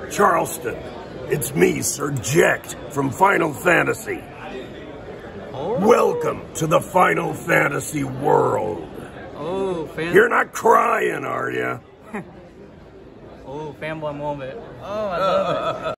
Charleston, it's me, Sir Jecht from Final Fantasy. Oh. Welcome to the Final Fantasy world. Oh, You're not crying, are you? Oh, fanboy moment. Oh, I love it.